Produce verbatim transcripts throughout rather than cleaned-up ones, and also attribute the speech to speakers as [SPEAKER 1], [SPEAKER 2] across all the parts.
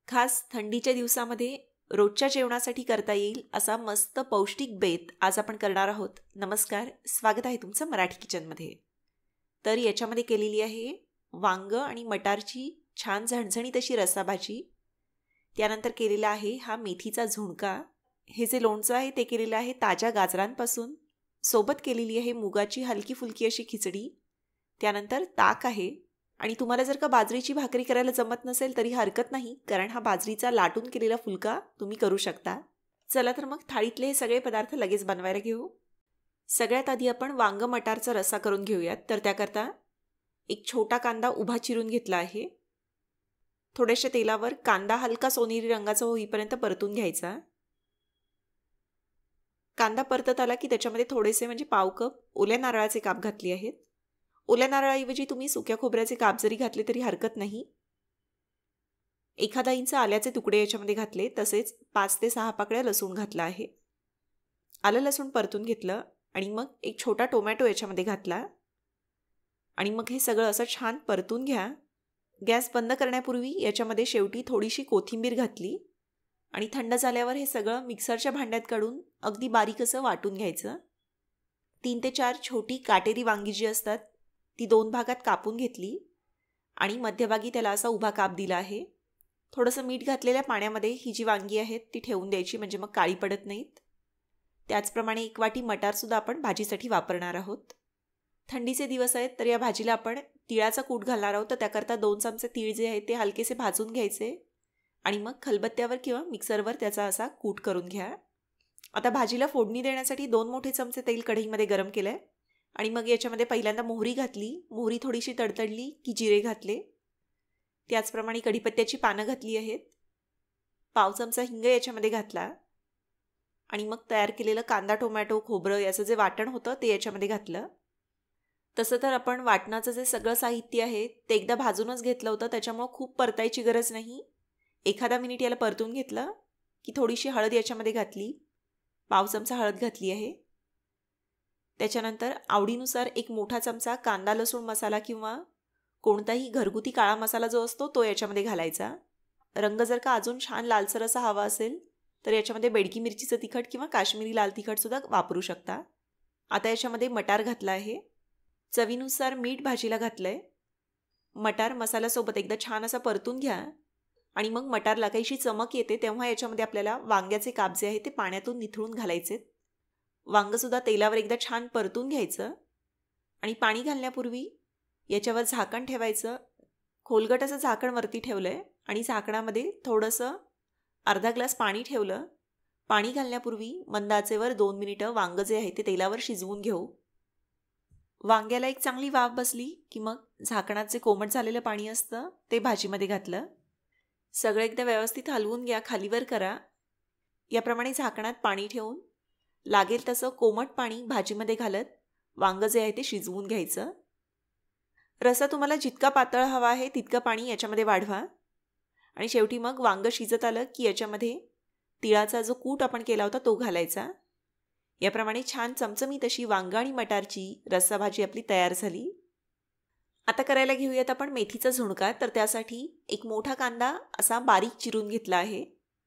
[SPEAKER 1] खास थंडीच्या दिवसामध्ये रोजच्या जेवणासाठी करता येईल असा मस्त पौष्टिक बेत आज आपण करणार आहोत. नमस्कार, स्वागत आहे तुमचं मराठी किचनमध्ये. तर याच्यामध्ये केलेली आहे वांगं आणि मटारची छान झणझणीत अशी रस्साभाजी. त्यानंतर केलेला आहे हा मेथीचा झुणका. हे जे लोणचं आहे ते केलेलं आहे ताज्या गाजरांपासून. सोबत केलेली आहे मुगाची हलकी फुलकी अशी खिचडी. त्यानंतर ताक आहे. आणि तुम्हाला जर का बाजरीची भाकरी करायला जमत नसेल तरी हरकत नाही, कारण हा बाजरीचा लाटून केलेला फुलका तुम्ही करू शकता. चला तर मग थाळीतले हे सगळे पदार्थ लगेच बनवायला घेऊ. सगळ्यात आधी आपण वांग मटारचा रस्सा करून घेऊयात. तर त्याकरता एक छोटा कांदा उभा चिरून घेतला आहे. थोड्याशा तेलावर कांदा हलका सोनेरी रंगाचा होईपर्यंत परतून घ्यायचा. कांदा परतत आला की त्याच्यामध्ये थोडेसे म्हणजे पाव कप ओल्या नारळाचे काप घातले आहेत. ओल्या नारळाऐवजी तुम्ही सुक्या खोबऱ्याचे काप जरी घातले तरी हरकत नाही. एखादा इंच आल्याचे तुकडे याच्यामध्ये घातले. तसेच पाच ते सहा पाकळ्या लसूण घातला आहे. आलं लसूण परतून घेतलं आणि मग एक छोटा टोमॅटो याच्यामध्ये घातला आणि मग हे सगळं असं छान परतून घ्या. गॅस बंद करण्यापूर्वी याच्यामध्ये शेवटी थोडीशी कोथिंबीर घातली आणि थंड झाल्यावर हे सगळं मिक्सरच्या भांड्यात काढून अगदी बारीक असं वाटून घ्यायचं. तीन ते चार छोटी काटेरी वांगी जी असतात ती दोन भागात कापून घेतली आणि मध्यभागी त्याला असा उभा काप दिला आहे. थोडंसं मीठ घातलेल्या पाण्यामध्ये ही जी वांगी आहेत ती ठेवून द्यायची, म्हणजे मग काळी पडत नाहीत. त्याचप्रमाणे एक वाटी मटारसुद्धा आपण भाजीसाठी वापरणार आहोत. थंडीचे दिवस आहेत तर या भाजीला आपण तिळाचा कूट घालणार आहोत. तर त्याकरता दोन चमचे तीळ जे आहेत ते हलकेसे भाजून घ्यायचे आणि मग खलबत्त्यावर किंवा मिक्सरवर त्याचा असा कूट करून घ्या. आता भाजीला फोडणी देण्यासाठी दोन मोठे चमचे तेल कढईमध्ये गरम केलं आहे आणि मग याच्यामध्ये पहिल्यांदा मोहरी घातली. मोहरी थोडीशी तडतडली की जिरे घातले. त्याचप्रमाणे कढीपत्त्याची पानं घातली आहेत. पाव चमचा हिंग याच्यामध्ये घातला आणि मग तयार केलेलं कांदा टोमॅटो खोबरं याचं जे वाटण होतं ते याच्यामध्ये घातलं. तसं तर आपण वाटणाचं जे सगळं साहित्य आहे ते एकदा भाजूनच घेतलं होतं, त्याच्यामुळं खूप परतायची गरज नाही. एखादा मिनिट याला परतून घेतलं की थोडीशी हळद याच्यामध्ये घातली. पाव चमचा हळद घातली आहे. त्याच्यानंतर आवडीनुसार एक मोठा चमचा कांदा लसूण मसाला किंवा कोणताही घरगुती काळा मसाला जो असतो तो याच्यामध्ये घालायचा. रंग जर का अजून छान लालसर असा हवा असेल तर याच्यामध्ये बेडकी मिरचीचं तिखट किंवा काश्मीरी लाल तिखटसुद्धा वापरू शकता. आता याच्यामध्ये मटार घातला आहे. चवीनुसार मीठ भाजीला घातलं आहे. मटार मसाल्यासोबत एकदा छान असा परतून घ्या आणि मग मटारला काहीशी चमक येते तेव्हा याच्यामध्ये आपल्याला वांग्याचे काप जे आहे ते पाण्यातून निथळून घालायचे. वांगंसुद्धा तेलावर एकदा छान परतून घ्यायचं आणि पाणी घालण्यापूर्वी याच्यावर झाकण ठेवायचं. खोलगट असं झाकण वरती ठेवलं आहे आणि झाकणामध्ये थोडंसं अर्धा ग्लास पाणी ठेवलं. पाणी घालण्यापूर्वी मंद आचेवर दोन मिनिटं वांगं जे आहे ते तेलावर शिजवून घेऊ. वांग्याला एक चांगली वाफ बसली की मग झाकणात जे कोमट झालेलं पाणी असतं ते भाजीमध्ये घातलं. सगळं एकदा व्यवस्थित हलवून घ्या, खालीवर करा. याप्रमाणे झाकणात पाणी ठेवून लागेल तसं कोमट पाणी भाजीमध्ये घालत वांगं जे आहे ते शिजवून घ्यायचं. रस्सा तुम्हाला जितका पातळ हवा आहे तितकं पाणी याच्यामध्ये वाढवा आणि शेवटी मग वांगं शिजत आलं की याच्यामध्ये तिळाचा जो कूट आपण केला होता तो घालायचा. याप्रमाणे छान चमचमीत अशी वांगं आणि मटारची रस्सा भाजी आपली तयार झाली. आता करायला घेऊयात आपण मेथीचा झुणका. तर त्यासाठी एक मोठा कांदा असा बारीक चिरून घेतला आहे.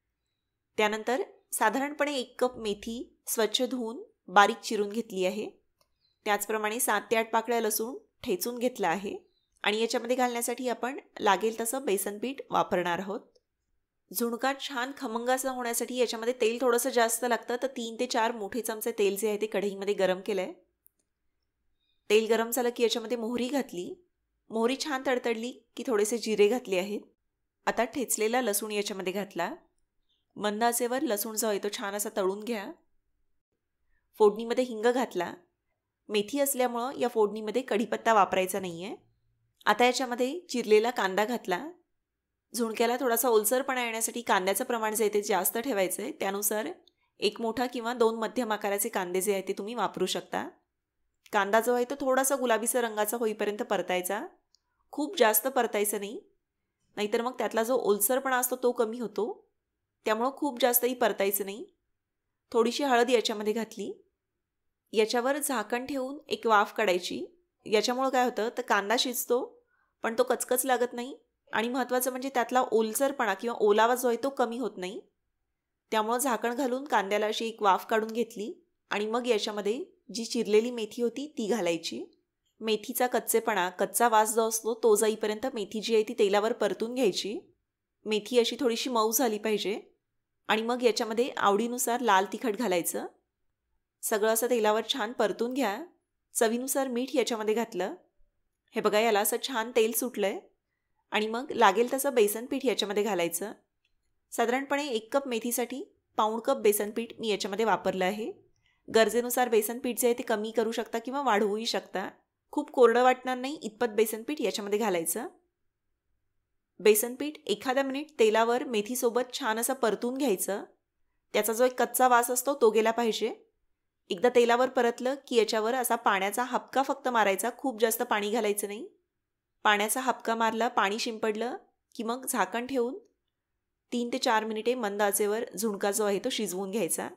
[SPEAKER 1] त्यानंतर साधारणपणे एक कप मेथी स्वच्छ धुवून बारीक चिरून घेतली आहे. त्याचप्रमाणे सात ते आठ पाकळ्या लसूण ठेचून घेतला आहे आणि याच्यामध्ये घालण्यासाठी आपण लागेल तसं बेसन पीठ वापरणार आहोत. झुणका छान खमंग असा होण्यासाठी याच्यामध्ये तेल थोडंसं जास्त लागतं. तर तीन ते चार मोठे चमचे तेल जे आहे ते कढईमध्ये गरम केलं आहे. तेल गरम झालं की याच्यामध्ये मोहरी घातली. मोहरी छान तडतडली की थोडेसे जिरे घातले आहेत. आता ठेचलेला लसूण याच्यामध्ये घातला. मंद आचेवर लसूण जो आहे तो छान असा तळून घ्या. फोडणीमध्ये हिंग घातला. मेथी असल्यामुळं या फोडणीमध्ये कढीपत्ता वापरायचा नाही आहे. आता याच्यामध्ये चिरलेला कांदा घातला. झुणक्याला थोडासा ओलसरपणा येण्यासाठी कांद्याचं प्रमाण जे आहे ते जास्त ठेवायचं आहे. त्यानुसार एक मोठा किंवा दोन मध्यम आकाराचे कांदे जे आहे ते तुम्ही वापरू शकता. कांदा जो आहे तो थोडासा गुलाबीचा रंगाचा होईपर्यंत परतायचा. खूप जास्त परतायचं नाही, नाहीतर मग त्यातला जो ओलसरपणा असतो तो कमी होतो. त्यामुळं खूप जास्तही परतायचं नाही. थोडीशी हळद याच्यामध्ये घातली. याच्यावर झाकण ठेवून एक वाफ काढायची. याच्यामुळं काय होतं तर कांदा शिजतो पण तो कचकच लागत नाही आणि महत्त्वाचं म्हणजे त्यातला ओलसरपणा किंवा ओलावा जो आहे तो कमी होत नाही. त्यामुळं झाकण घालून कांद्याला अशी एक वाफ काढून घेतली आणि मग याच्यामध्ये जी चिरलेली मेथी होती ती घालायची. मेथीचा कच्चेपणा, कच्चा वास जो असतो तो जाईपर्यंत मेथी जी आहे ती तेलावर परतून घ्यायची. मेथी अशी थोडीशी मऊ झाली पाहिजे. आणि मग याच्यामध्ये आवडीनुसार लाल तिखट घालायचं. सगळं असं तेलावर छान परतून घ्या. चवीनुसार मीठ याच्यामध्ये घातलं. हे बघा, याला असं छान तेल सुटलं आहे. आणि मग लागेल तसं बेसन पीठ याच्यामध्ये घालायचं. साधारणपणे एक कप मेथीसाठी पाऊण कप बेसन पीठ मी याच्यामध्ये वापरलं आहे. गरजेनुसार बेसन पीठ जे आहे ते कमी करू शकता किंवा वाढवूही शकता. खूप कोरडं वाटणार नाही इतपत बेसन पीठ याच्यामध्ये घालायचं. बेसन पीठ एखादा मिनिट तेलावर मेथीसोबत छान असं परतून घ्यायचं. त्याचा जो एक कच्चा वास असतो तो गेला पाहिजे. एकदा तेलावर परतलं की याच्यावर असा पाण्याचा हबका फक्त मारायचा, खूप जास्त पाणी घालायचं नाही. पाण्याचा हबका मारला, पाणी शिंपडलं की मग झाकण ठेवून तीन ते चार मिनिटे मंद आचेवर झुणका जो आहे तो शिजवून घ्यायचा.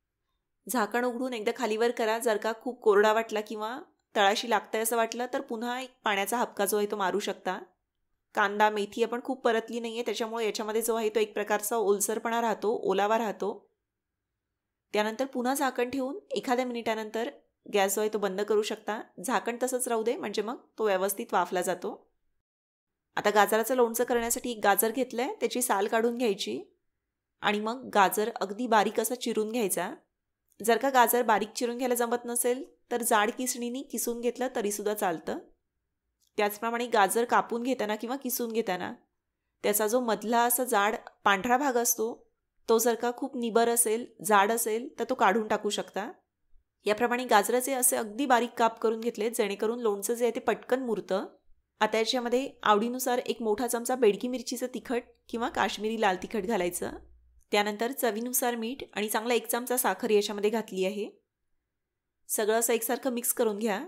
[SPEAKER 1] झाकण उघडून एकदा खालीवर करा. जर का खूप कोरडा वाटला किंवा तळाशी लागतंय असं वाटलं तर पुन्हा एक पाण्याचा हबका जो आहे तो मारू शकता. कांदा मेथी आपण खूप परतली नाही आहे, त्याच्यामुळे याच्यामध्ये जो आहे तो एक प्रकारचा ओलसरपणा राहतो, ओलावा राहतो. त्यानंतर पुन्हा झाकण ठेवून एखाद्या मिनिटानंतर गॅस जो आहे तो बंद करू शकता. झाकण तसंच राहू दे, म्हणजे मग तो व्यवस्थित वाफला जातो. आता गाजराचं लोणचं करण्यासाठी एक गाजर घेतलं आहे, त्याची साल काढून घ्यायची आणि मग गाजर अगदी बारीक असं चिरून घ्यायचा. जर का गाजर बारीक चिरून घ्यायला जमत नसेल तर जाड किसणीने किसून घेतलं तरीसुद्धा चालतं. त्याचप्रमाणे गाजर कापून घेताना किंवा किसून घेताना त्याचा जो मधला असा जाड पांढरा भाग असतो तो जर का खूप निबर असेल, जाड असेल तर तो काढून टाकू शकता. याप्रमाणे गाजराचे असे अगदी बारीक काप करून घेतले जेणेकरून लोणचं जे आहे ते पटकन मुरतं. आता याच्यामध्ये आवडीनुसार एक मोठा चमचा बेडकी मिरचीचं तिखट किंवा काश्मीरी लाल तिखट घालायचं. त्यानंतर चवीनुसार मीठ आणि चांगला एक चमचा साखर याच्यामध्ये घातली आहे. सगळं असं एकसारखं मिक्स करून घ्या.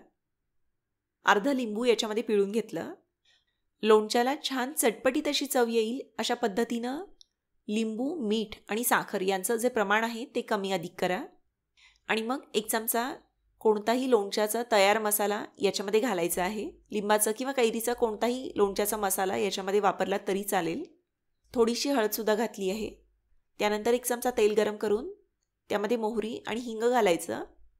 [SPEAKER 1] अर्ध लिंबू याच्यामध्ये पिळून घेतलं. लोणच्याला छान चटपटीत अशी चव येईल अशा पद्धतीनं लिंबू, मीठ आणि साखर यांचं जे प्रमाण आहे ते कमी अधिक करा. आणि मग एक चमचा कोणताही लोणच्याचा तयार मसाला याच्यामध्ये घालायचा आहे. लिंबाचं किंवा कैरीचा कोणताही लोणच्याचा मसाला याच्यामध्ये वापरला तरी चालेल. थोडीशी हळदसुद्धा घातली आहे. त्यानंतर एक चमचा तेल गरम करून त्यामध्ये मोहरी आणि हिंग घालायचं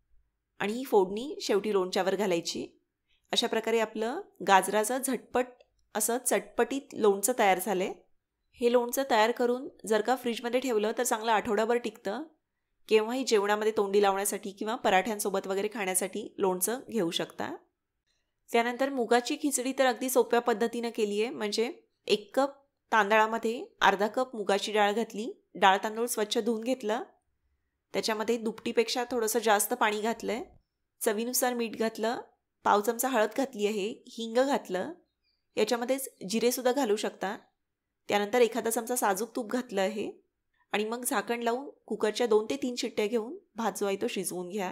[SPEAKER 1] आणि ही फोडणी शेवटी लोणच्यावर घालायची. अशा प्रकारे आपलं गाजराचं झटपट असं चटपटीत लोणचं तयार झालं आहे. हे लोणचं तयार करून जर का फ्रीजमध्ये ठेवलं तर चांगलं आठवडाभर टिकतं. केव्हाही जेवणामध्ये तोंडी लावण्यासाठी किंवा पराठ्यांसोबत वगैरे खाण्यासाठी लोणचं घेऊ शकता. त्यानंतर मुगाची खिचडी तर अगदी सोप्या पद्धतीनं केली आहे. म्हणजे एक कप तांदळामध्ये अर्धा कप मुगाची डाळ घातली. डाळ तांदूळ स्वच्छ धुवून घेतलं. त्याच्यामध्ये दुपटीपेक्षा थोडंसं जास्त पाणी घातलं आहे. चवीनुसार मीठ घातलं. पाव चमचा हळद घातली आहे. हिंग घातलं. याच्यामध्येच जिरेसुद्धा घालू शकता. त्यानंतर एखादा चमचा साजूक तूप घातलं आहे. आणि मग झाकण लावून कुकरच्या दोन ते तीन शिट्ट्या घेऊन भात जो आहे तो शिजवून घ्या.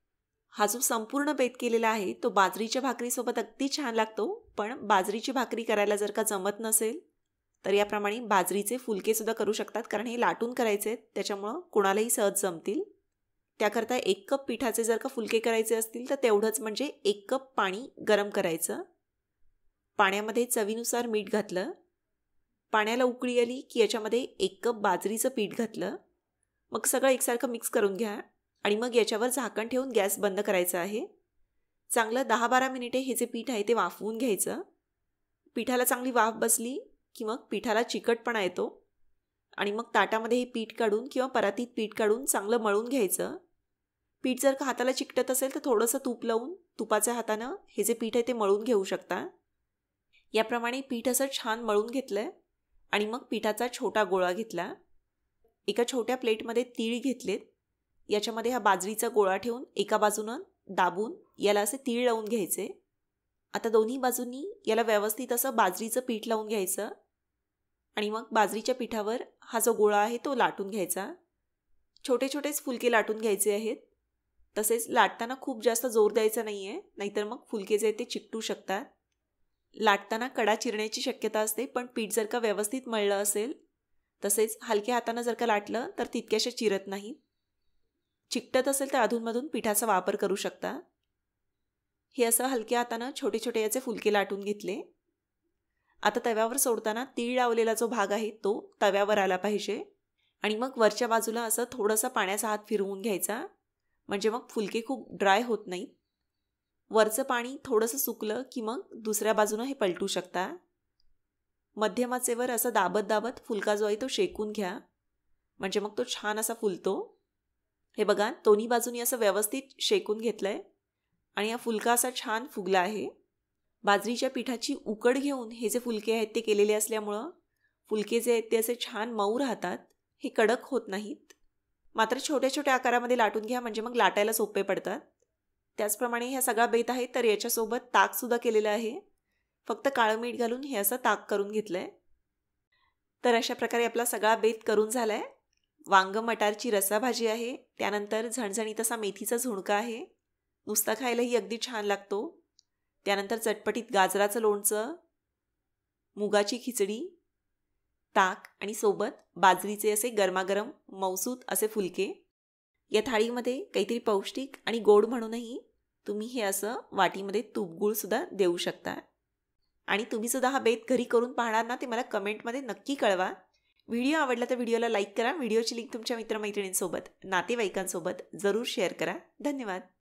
[SPEAKER 1] हा जो संपूर्ण बेत केलेला आहे तो बाजरीच्या भाकरीसोबत अगदी छान लागतो. पण बाजरीची भाकरी करायला जर का जमत नसेल तर याप्रमाणे बाजरीचे फुलकेसुद्धा करू शकतात, कारण हे लाटून करायचे आहेत, त्याच्यामुळं कोणालाही सहज जमतील. त्याकरता एक कप पिठाचे जर का फुलके करायचे असतील तर तेवढंच, म्हणजे एक कप पाणी गरम करायचं. पाण्यामध्ये चवीनुसार मीठ घातलं. पाण्याला उकळी आली की याच्यामध्ये एक कप बाजरीचं पीठ घातलं. मग सगळं एकसारखं मिक्स करून घ्या आणि मग याच्यावर झाकण ठेवून गॅस बंद करायचा आहे. चांगलं दहा बारा मिनिटे हे जे पीठ आहे ते वाफवून घ्यायचं. पिठाला चांगली वाफ बसली की मग पिठाला चिकटपणा येतो आणि मग ताटामध्ये हे पीठ काढून किंवा परातीत पीठ काढून चांगलं मळून घ्यायचं. पीठ जर का हाताला चिकटत असेल तर थोडंसं तूप लावून तुपाच्या हातानं हे जे पीठ आहे ते मळून घेऊ शकता. याप्रमाणे पीठ असं छान मळून घेतलं आहे आणि मग पिठाचा छोटा गोळा घेतला. एका छोट्या प्लेटमध्ये तीळ घेतलेत. याच्यामध्ये हा बाजरीचा गोळा ठेवून एका बाजूनं दाबून याला असे तीळ लावून घ्यायचे. आता दोन्ही बाजूंनी याला व्यवस्थित असं बाजरीचं पीठ लावून घ्यायचं आणि मग बाजरीच्या पिठावर हा जो गोळा आहे तो लाटून घ्यायचा. छोटे छोटेच फुलके लाटून घ्यायचे आहेत. तसेच लाटताना खूप जास्त जोर द्यायचा नाही आहे, नाहीतर मग फुलके जे ते चिकटू शकतात. लाटताना कडा चिरण्याची शक्यता असते, पण पीठ जर का व्यवस्थित मळलं असेल, तसेच हलक्या हातानं जर का लाटलं तर तितक्याशा चिरत नाही. चिकटत असेल तर अधूनमधून पिठाचा वापर करू शकता. हे असं हलक्या हातानं छोटे छोटे याचे फुलके लाटून घेतले. आता तव्यावर सोडताना तीळ लावलेला जो भाग आहे तो तव्यावर आला पाहिजे आणि मग वरच्या बाजूला असं थोडंसं पाण्याचा हात फिरवून घ्यायचा, म्हणजे मग फुलके खूप ड्राय होत नाहीत. वरचं पाणी थोडंसं सुकलं की मग दुसऱ्या बाजूनं हे पलटू शकता. मध्यम आचेवर असं दाबत दाबत फुलका जो आहे तो शेकून घ्या, म्हणजे मग तो छान असा फुलतो. हे बघा, दोन्ही बाजूनी असं व्यवस्थित शेकून घेतलंय आणि हा फुलका असा छान फुगला आहे. बाजरीच्या पिठाची उकड घेऊन हे जे फुलके आहेत ते केलेले असल्यामुळं फुलके जे आहेत ते असे छान मऊ राहतात, हे कडक होत नाहीत. मात्र छोट्या छोट्या आकारामध्ये लाटून घ्या, म्हणजे मग लाटायला सोपे पडतात. त्याचप्रमाणे ह्या सगळा बेत आहे तर याच्यासोबत ताकसुद्धा केलेलं आहे. फक्त काळं मीठ घालून हे असं ताक करून घेतलं आहे. तर अशा प्रकारे आपला सगळा बेत करून झाला आहे. वांग मटारची रसाभाजी आहे, त्यानंतर झणझणीत असा मेथीचा झुणका आहे, नुसता खायलाही अगदी छान लागतो. त्यानंतर चटपटीत गाजराचं लोणचं, मुगाची खिचडी, ताक आणि सोबत बाजरीचे असे गरमागरम मौसूत असे फुलके. या थाळीमध्ये काहीतरी पौष्टिक आणि गोड म्हणूनही तुम्ही हे असं वाटीमध्ये तूप गूळसुद्धा देऊ शकता. आणि तुम्हीसुद्धा हा बेत घरी करून पाहणार ना, ते मला कमेंटमध्ये नक्की कळवा. व्हिडिओ आवडला तर व्हिडिओला लाईक करा. व्हिडिओची लिंक तुमच्या मित्रमैत्रिणींसोबत, नातेवाईकांसोबत जरूर शेअर करा. धन्यवाद.